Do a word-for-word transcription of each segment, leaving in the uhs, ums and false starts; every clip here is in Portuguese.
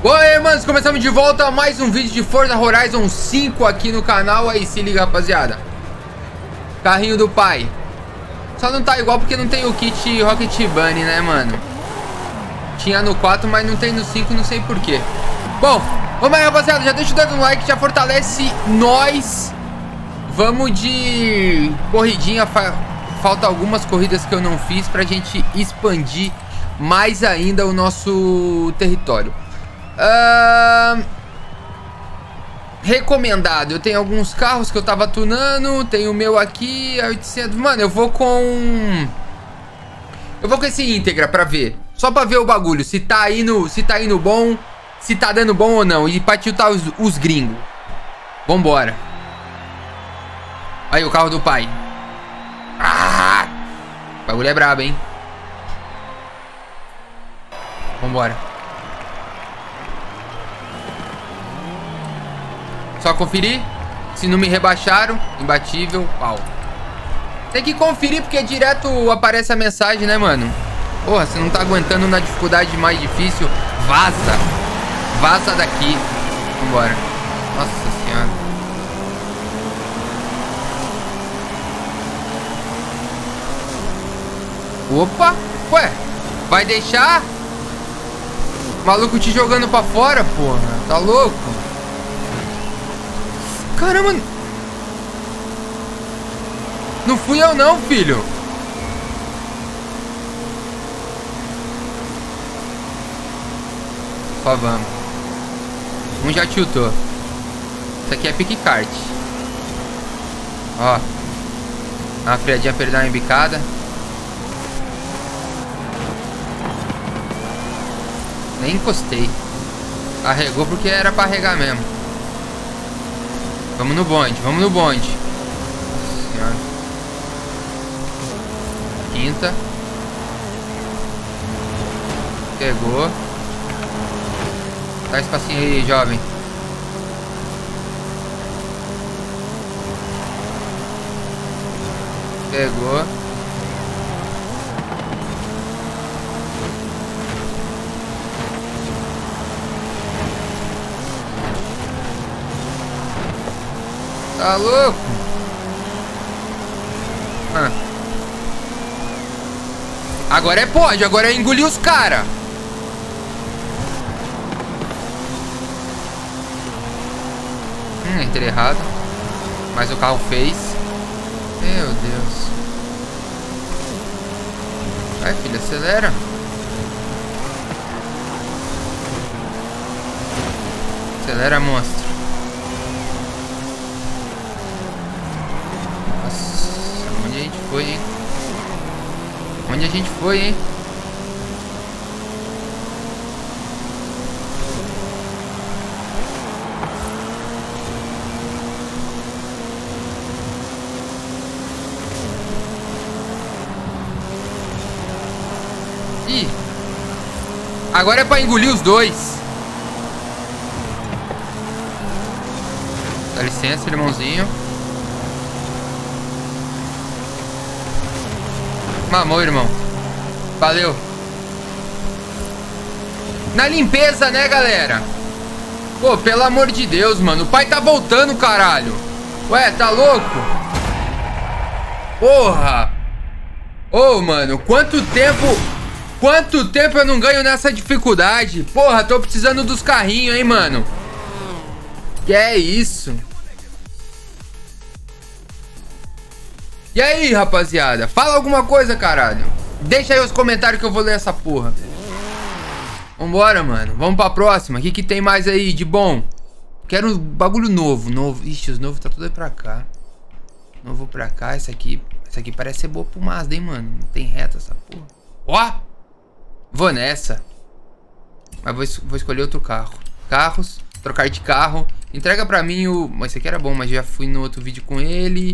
Oi, manos, começamos de volta a mais um vídeo de Forza Horizon cinco aqui no canal. Aí, se liga, rapaziada. Carrinho do pai. Só não tá igual porque não tem o kit Rocket Bunny, né, mano? Tinha no quatro, mas não tem no cinco, não sei porquê. Bom, vamos aí, rapaziada. Já deixa o dedo no like, já fortalece nós. Vamos de corridinha. Falta algumas corridas que eu não fiz pra gente expandir mais ainda o nosso território. Uh... Recomendado. Eu tenho alguns carros que eu tava tunando. Tem o meu aqui, a oitocentos. Mano, eu vou com... Eu vou com esse Integra pra ver. Só pra ver o bagulho. Se tá indo, se tá indo bom. Se tá dando bom ou não. E pra tiltar os, os gringos. Vambora. Aí o carro do pai. Ah! O bagulho é brabo, hein? Vambora. Só conferir. Se não me rebaixaram, imbatível, pau. Tem que conferir porque direto aparece a mensagem, né, mano? Porra, você não tá aguentando na dificuldade mais difícil, vaza. Vaza daqui. Vambora. Nossa senhora. Opa. Ué, vai deixar? Maluco te jogando pra fora, porra. Tá louco? Caramba. Não fui eu não, filho. Só vamos. Um já tiltou. Isso aqui é pique kart. Ó. Dá uma freadinha pra ele dar uma embicada. Nem encostei. Carregou porque era pra arregar mesmo. Vamos no bonde, vamos no bonde. Nossa senhora. Quinta. Pegou. Dá espacinho aí, jovem. Pegou. Tá louco? Ah. Agora é pode, agora é engolir os caras. Hum, entrei errado. Mas o carro fez. Meu Deus. Vai, filho, acelera. Acelera, monstro. Onde a gente foi, hein? Onde a gente foi, hein? Ih! Agora é pra engolir os dois. Dá licença, irmãozinho. Mamou, irmão. Valeu. Na limpeza, né, galera? Pô, pelo amor de Deus, mano. O pai tá voltando, caralho. Ué, tá louco? Porra. Ô, oh, mano, quanto tempo... Quanto tempo eu não ganho nessa dificuldade? Porra, tô precisando dos carrinhos, hein, mano. Que é isso? E aí, rapaziada? Fala alguma coisa, caralho. Deixa aí os comentários que eu vou ler essa porra. Vambora, mano. Vamos pra próxima. O que que tem mais aí de bom? Quero um bagulho novo. Novo. Ixi, os novos tá tudo aí pra cá. Novo pra cá. Essa aqui. Essa aqui parece ser boa pro Mazda, hein, mano. Não tem reta essa porra. Ó! Vou nessa. Mas vou, vou escolher outro carro. Carros. Trocar de carro. Entrega pra mim o... Mas esse aqui era bom, mas já fui no outro vídeo com ele.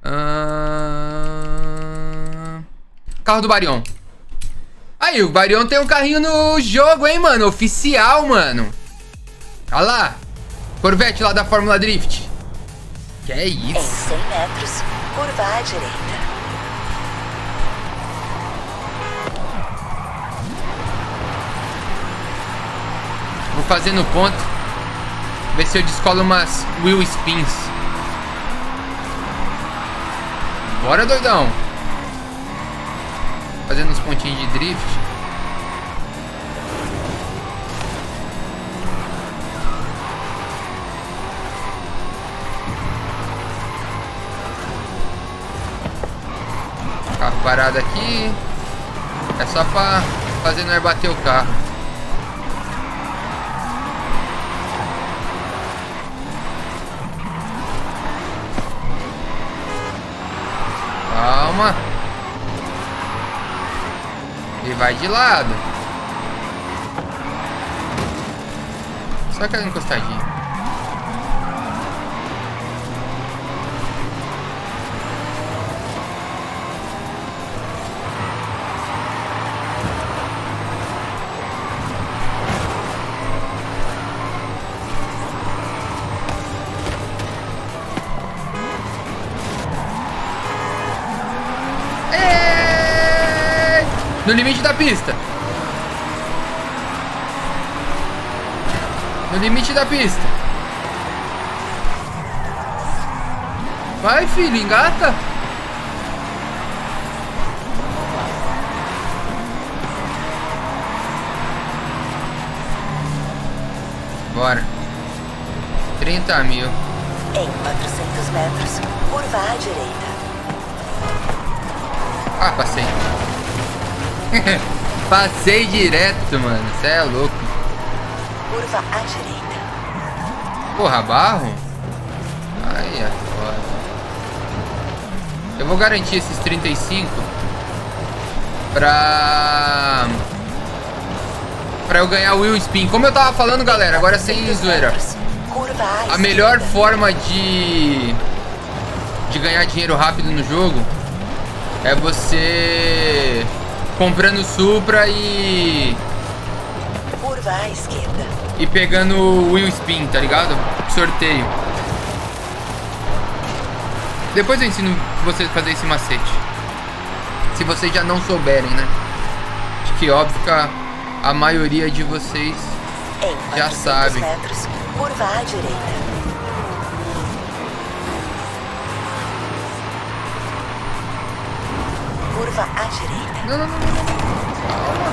Ah... Carro do Barion. Aí, o Barion tem um carrinho no jogo, hein, mano. Oficial, mano. Olha lá. Corvette lá da Fórmula Drift. Que é isso? Em cem metros, curva à direita. Vou fazer no ponto. Ver se eu descolo umas wheel spins. Bora, doidão. Fazendo uns pontinhos de drift. Carro parado aqui. É só pra fazer nós bater o carro. Calma. E vai de lado. Só aquela encostadinha. No limite da pista. No limite da pista. Vai, filho, engata. Bora. trinta mil. Em quatrocentos metros, curva à direita. Ah, passei. Passei direto, mano. Cê é louco. Curva à direita. Porra, barro? Aí é foda. Eu vou garantir esses trinta e cinco pra... pra eu ganhar o wheel spin. Como eu tava falando, galera, agora sem zoeira. A melhor forma de... de ganhar dinheiro rápido no jogo é você... comprando Supra e... curva à esquerda. E pegando o wheel spin, tá ligado? Sorteio. Depois eu ensino vocês a fazer esse macete. Se vocês já não souberem, né? Acho que óbvio que a, a maioria de vocês em já sabem. Metros, curva à direita. Curva à direita. Não, não, não, não, não. Calma.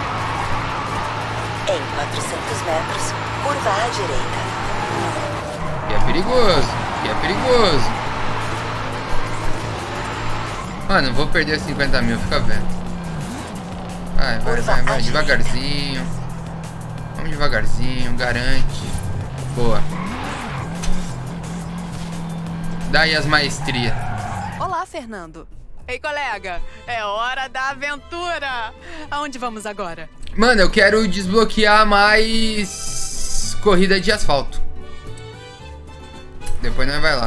Em quatrocentos metros, curva à direita. E é perigoso. E é perigoso. Mano, vou perder cinquenta mil, fica vendo. Vai, vai, vai, vai, devagarzinho. Vamos devagarzinho, garante. Boa. Daí as maestrias. Olá, Fernando. Ei, colega, é hora da aventura! Aonde vamos agora? Mano, eu quero desbloquear mais corrida de asfalto. Depois nós vai lá.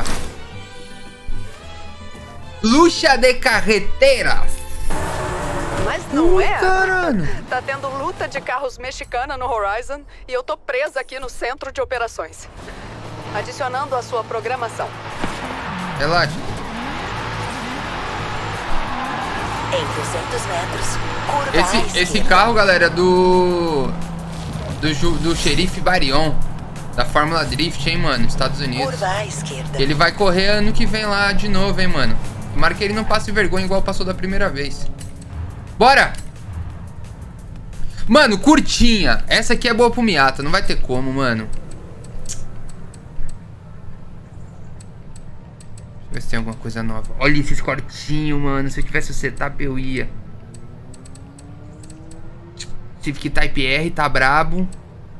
Lucha de carreteras. Mas não é? Caralho. Tá tendo luta de carros mexicana no Horizon e eu tô presa aqui no centro de operações. Adicionando a sua programação. Relaxa. Em duzentos metros, curva Esse, à esquerda. esse carro, galera, do... Do, ju, do xerife Barion. Da Fórmula Drift, hein, mano, Estados Unidos. Curva à esquerda. Ele vai correr ano que vem lá de novo, hein, mano. Tomara que ele não passe vergonha igual passou da primeira vez. Bora! Mano, curtinha. Essa aqui é boa pro Miata, não vai ter como, mano. Deixa eu ver se tem alguma coisa nova. Olha esses cortinhos, mano. Se eu tivesse o setup, eu ia. Civic Type R, tá brabo.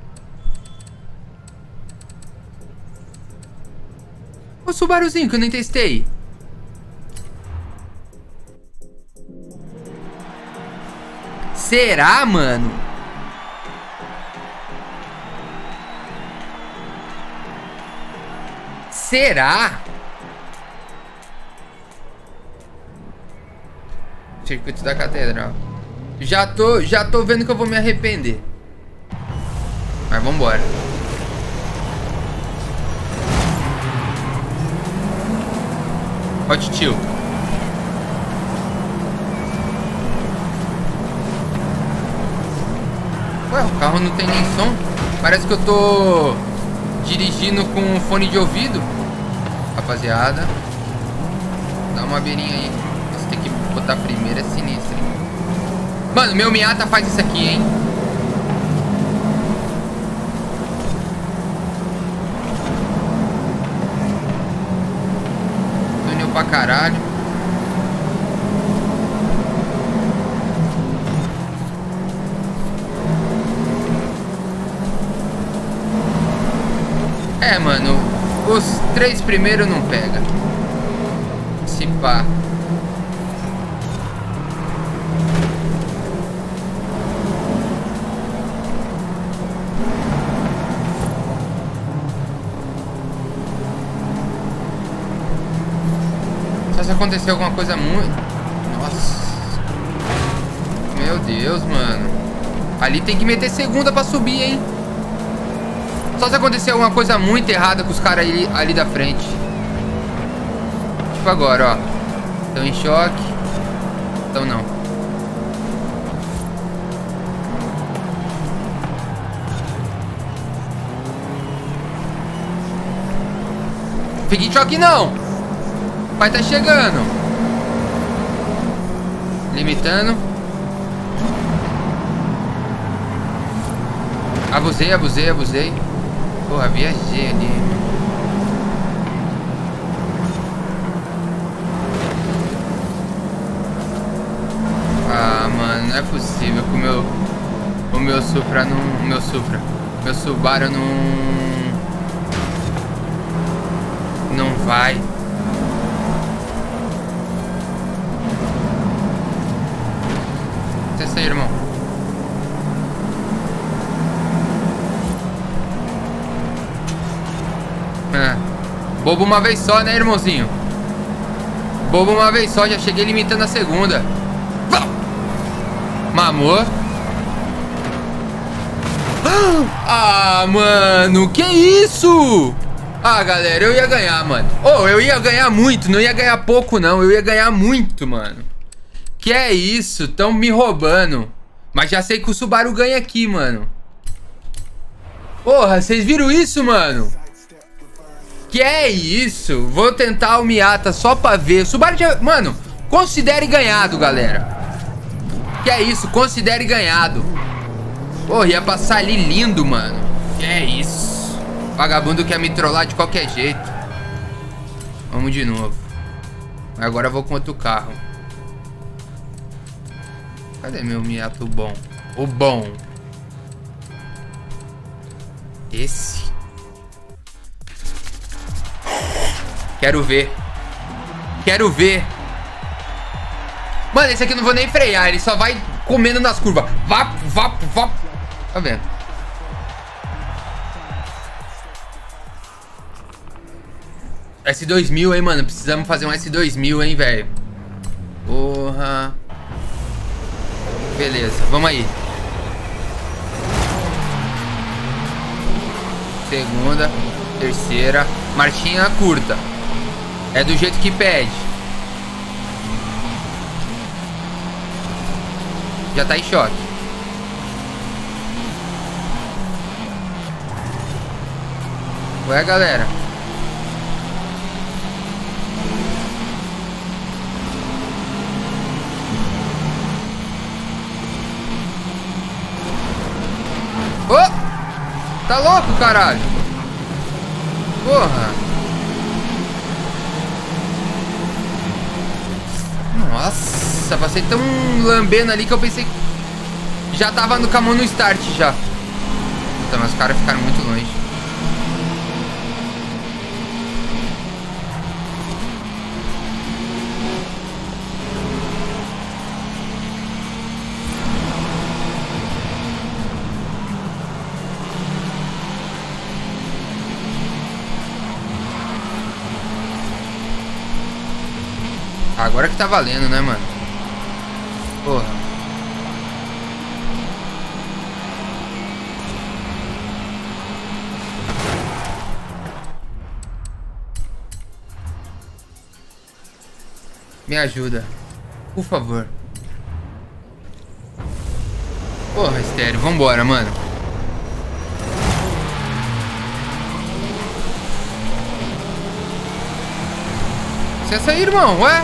O Subaruzinho que eu nem testei. Será, mano? Será? Circuito da Catedral. Já tô, já tô vendo que eu vou me arrepender. Mas vambora. Hot Tilt. Ué, o carro não tem nem som. Parece que eu tô dirigindo com fone de ouvido. Rapaziada. Dá uma beirinha aí. Você tem que botar primeiro, é sinistro, hein? Mano, meu Miata faz isso aqui, hein? Túnel pra caralho. É, mano, os três primeiros não pega. Se pá. Só se acontecer alguma coisa muito... Nossa. Meu Deus, mano. Ali tem que meter segunda pra subir, hein? Só se acontecer alguma coisa muito errada com os caras ali, ali da frente. Tipo agora, ó. Estão em choque. Então não. Fique em choque não. O pai tá chegando. Limitando. Abusei, abusei, abusei. Porra, viajei ali. Ah, mano, não é possível que o meu... O meu Supra não... O meu Supra... Meu Subaru não... Não vai. Testa aí, irmão. Bobo uma vez só, né, irmãozinho? Bobo uma vez só, já cheguei limitando a segunda. Mamou. Ah, mano, que isso? Ah, galera, eu ia ganhar, mano. Oh, eu ia ganhar muito, não ia ganhar pouco, não. Eu ia ganhar muito, mano. Que é isso? Tão me roubando. Mas já sei que o Subaru ganha aqui, mano. Porra, vocês viram isso, mano? Que é isso? Vou tentar o Miata só pra ver. Subaru já... Mano, considere ganhado, galera. Que é isso? Considere ganhado. Porra, ia passar ali lindo, mano. Que é isso? Vagabundo quer me trollar de qualquer jeito. Vamos de novo. Agora eu vou com outro carro. Cadê meu Miata bom? O bom. Esse. Quero ver. Quero ver. Mano, esse aqui eu não vou nem frear. Ele só vai comendo nas curvas. Vá, vá, vá. Tá vendo? S dois mil, hein, mano. Precisamos fazer um S dois mil, hein, velho. Porra. Beleza, vamos aí. Segunda. Terceira. Marchinha curta. É do jeito que pede. Já tá em choque. Ué, galera. Ô! Oh! Tá louco, caralho? Porra. Nossa, passei tão lambendo ali que eu pensei que já tava no camão no start já. Então, mas os caras ficaram muito longe. Agora que tá valendo, né, mano? Porra. Me ajuda. Por favor. Porra, estéreo. Vambora, mano. Licença aí, irmão. Ué?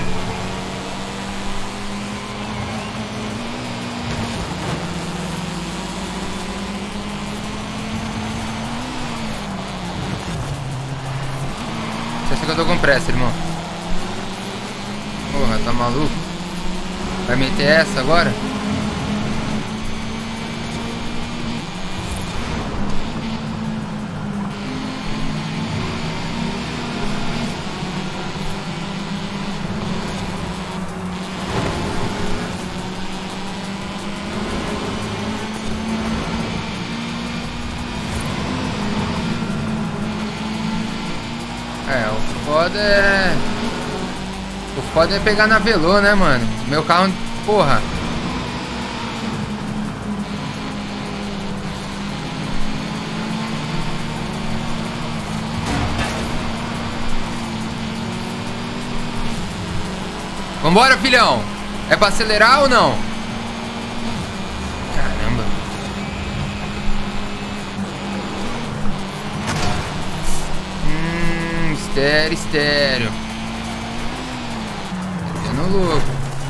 Licença que eu tô com pressa, irmão. Porra, tá maluco? Vai meter essa agora? É, o foda é... O foda é pegar na Velô, né, mano? Meu carro, porra. Vambora, filhão. É pra acelerar ou não? Caramba. Hum, estéreo, estéreo. No louco.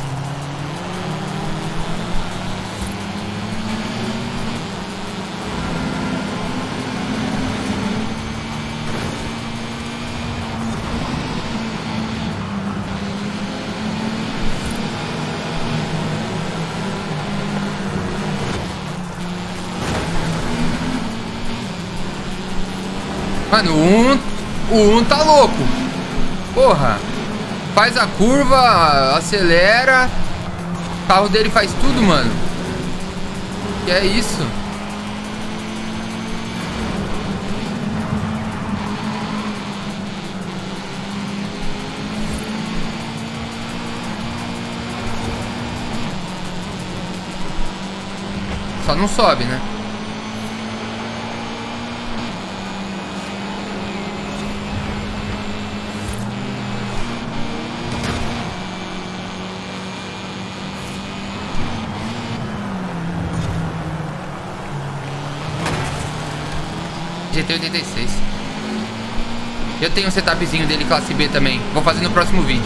Mano, o um, o um tá louco. Porra. Faz a curva, acelera. O carro dele faz tudo, mano. Que é isso? Só não sobe, né? G T oitenta e seis. Eu tenho um setupzinho dele classe B também. Vou fazer no próximo vídeo.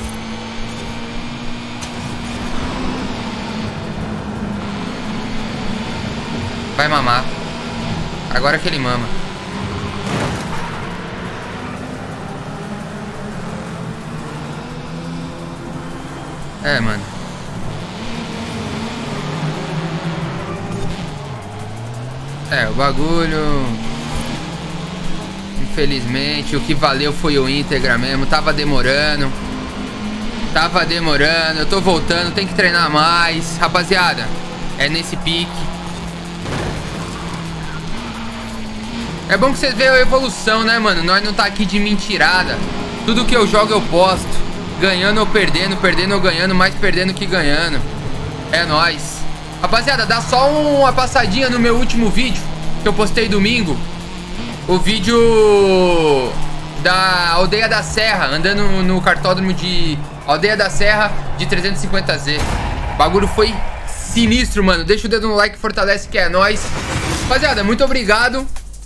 Vai mamar. Agora que ele mama. É, mano. É, o bagulho... Infelizmente, o que valeu foi o íntegra mesmo. Tava demorando. Tava demorando. Eu tô voltando, tem que treinar mais. Rapaziada, é nesse pique. É bom que vocês vejam a evolução, né, mano? Nós não tá aqui de mentirada. Tudo que eu jogo eu posto. Ganhando ou perdendo, perdendo ou ganhando, mais perdendo que ganhando. É nóis. Rapaziada, dá só uma passadinha no meu último vídeo que eu postei domingo. O vídeo da Aldeia da Serra, andando no cartódromo de Aldeia da Serra de trezentos e cinquenta Z. O bagulho foi sinistro, mano. Deixa o dedo no like, fortalece que é nóis. Rapaziada, muito obrigado.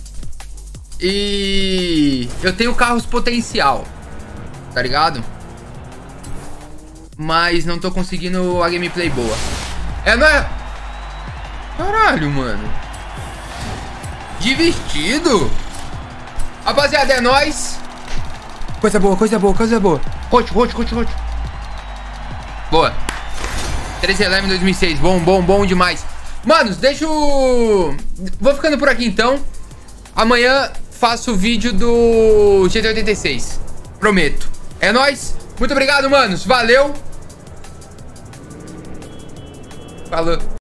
E eu tenho carros potencial, tá ligado? Mas não tô conseguindo a gameplay boa. É, não é? Caralho, mano. De vestido? Rapaziada, é nóis. Coisa boa, coisa boa, coisa boa. Rote, rote, rote, rote. Boa. treze eleven dois mil e seis. Bom, bom, bom demais. Manos, deixa o... Vou ficando por aqui então. Amanhã faço o vídeo do G T oitenta e seis. Prometo. É nóis. Muito obrigado, manos. Valeu. Falou.